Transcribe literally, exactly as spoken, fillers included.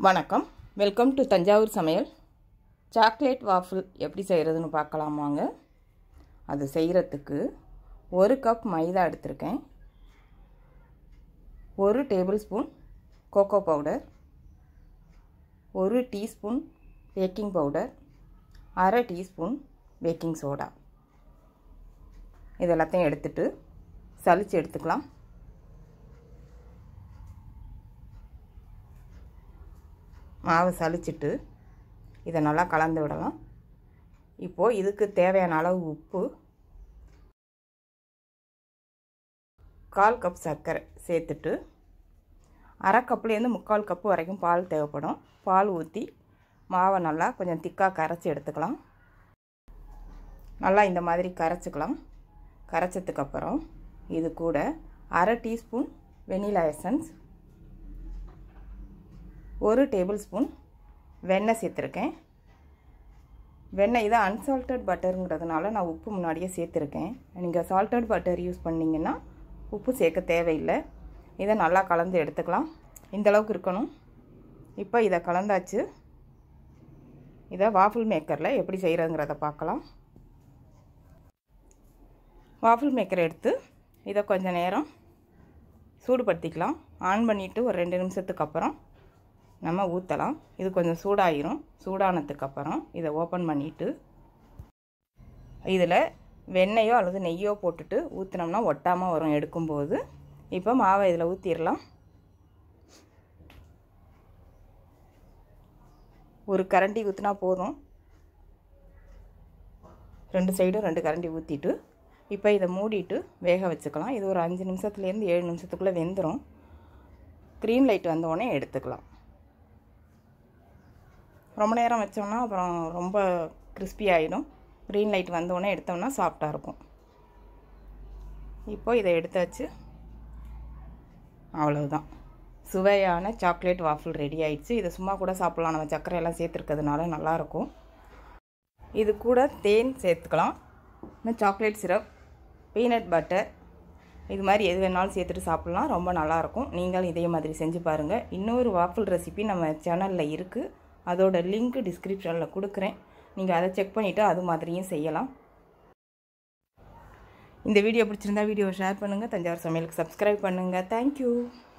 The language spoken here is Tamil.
வணக்கம், வெல்கம் டு தஞ்சாவூர் சமையல். சாக்லேட் வாஃபிள் எப்படி செய்கிறதுன்னு பார்க்கலாம் வாங்க. அது செய்கிறதுக்கு ஒரு கப் மைதா எடுத்திருக்கேன், ஒரு டேபிள் ஸ்பூன் கோகோ பவுடர், ஒரு டீஸ்பூன் பேக்கிங் பவுடர், அரை டீஸ்பூன் பேக்கிங் சோடா. இதெல்லாத்தையும் எடுத்துட்டு சலிச்சு எடுத்துக்கலாம். மாவு சலிச்சிட்டு இதை நல்லா கலந்து விடலாம். இப்போது இதுக்கு தேவையான அளவு உப்பு, கால் கப் சர்க்கரை சேர்த்துட்டு அரை கப்லேருந்து முக்கால் கப்பு வரைக்கும் பால் தேவைப்படும். பால் ஊற்றி மாவை நல்லா கொஞ்சம் திக்காக கரைச்சி எடுத்துக்கலாம். நல்லா இந்த மாதிரி கரைச்சிக்கலாம். கரைச்சதுக்கப்புறம் இது கூட அரை டீஸ்பூன் வெனிலா எசன்ஸ், ஒரு டேபிள் ஸ்பூன் வெண்ணெய் சேர்த்துருக்கேன். வெண்ணெய் இதை அன்சால்ட்டட் பட்டருங்கிறதுனால நான் உப்பு முன்னாடியே சேர்த்துருக்கேன். நீங்கள் சால்ட்டட் பட்டர் யூஸ் பண்ணிங்கன்னா உப்பு சேர்க்க தேவையில்லை. இதை நல்லா கலந்து எடுத்துக்கலாம். இந்தளவுக்கு இருக்கணும். இப்போ இதை கலந்தாச்சு. இதை வாஃபிள் மேக்கரில் எப்படி செய்கிறதுங்கிறத பார்க்கலாம். வாஃபிள் மேக்கரை எடுத்து இதை கொஞ்சம் நேரம் சூடுபடுத்திக்கலாம். ஆன் பண்ணிவிட்டு ஒரு ரெண்டு நிமிஷத்துக்கு அப்புறம் நம்ம ஊற்றலாம். இது கொஞ்சம் சூடாகிரும். சூடானதுக்கப்புறம் இதை ஓப்பன் பண்ணிவிட்டு இதில் வெண்ணெயோ அல்லது நெய்யோ போட்டுட்டு ஊற்றினோம்னா ஒட்டாமல் வரும் எடுக்கும்போது. இப்போ மாவை இதில் ஊற்றிடலாம். ஒரு கரண்டி ஊற்றினா போதும். ரெண்டு சைடும் ரெண்டு கரண்டி ஊற்றிட்டு இப்போ இதை மூடிட்டு வேக வச்சுக்கலாம். இது ஒரு அஞ்சு நிமிஷத்துலேருந்து ஏழு நிமிஷத்துக்குள்ளே வெந்துடும். க்ரீன் லைட் வந்தோடனே எடுத்துக்கலாம். ரொம்ப நேரம் வச்சோம்னா அப்புறம் ரொம்ப கிறிஸ்பி ஆகிடும். க்ரீன் லைட் வந்தோடனே எடுத்தோம்னா சாஃப்டாக இருக்கும். இப்போ இதை எடுத்தாச்சு. அவ்வளவுதான், சுவையான சாக்லேட் வாஃபிள் ரெடி ஆயிடுச்சு. இதை சும்மா கூட சாப்பிட்லாம். நம்ம சர்க்கரையெல்லாம் சேர்த்துருக்கிறதுனால நல்லாயிருக்கும். இது கூட தேன் சேர்த்துக்கலாம். இன்னும் சாக்லேட் சிரப், பீனட் பட்டர், இது மாதிரி எது வேணாலும் சேர்த்துட்டு சாப்பிட்லாம். ரொம்ப நல்லாயிருக்கும். நீங்கள் இதே மாதிரி செஞ்சு பாருங்கள். இன்னொரு வாஃபிள் ரெசிபி நம்ம சேனலில் இருக்குது. அதோட லிங்க் டிஸ்கிரிப்ஷனில் கொடுக்குறேன். நீங்கள் அதை செக் பண்ணிவிட்டு அது மாதிரியும் செய்யலாம். இந்த வீடியோ பிடிச்சிருந்தா வீடியோவை ஷேர் பண்ணுங்கள். தஞ்சாவூர் சமையலுக்கு சப்ஸ்கிரைப் பண்ணுங்கள். தேங்க்யூ.